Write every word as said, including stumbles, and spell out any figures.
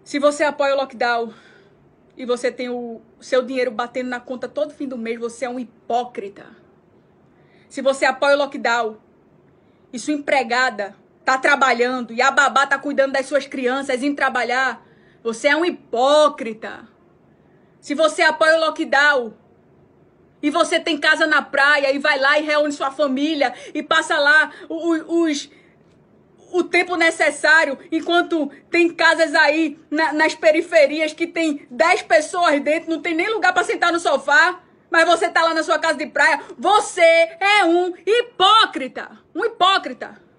Se você apoia o lockdown e você tem o seu dinheiro batendo na conta todo fim do mês, você é um hipócrita. Se você apoia o lockdown e sua empregada tá trabalhando e a babá tá cuidando das suas crianças indo trabalhar, você é um hipócrita. Se você apoia o lockdown e você tem casa na praia e vai lá e reúne sua família e passa lá os, os, o tempo necessário, enquanto tem casas aí na, nas periferias que tem dez pessoas dentro, não tem nem lugar para sentar no sofá, mas você tá lá na sua casa de praia, você é um hipócrita. Um hipócrita.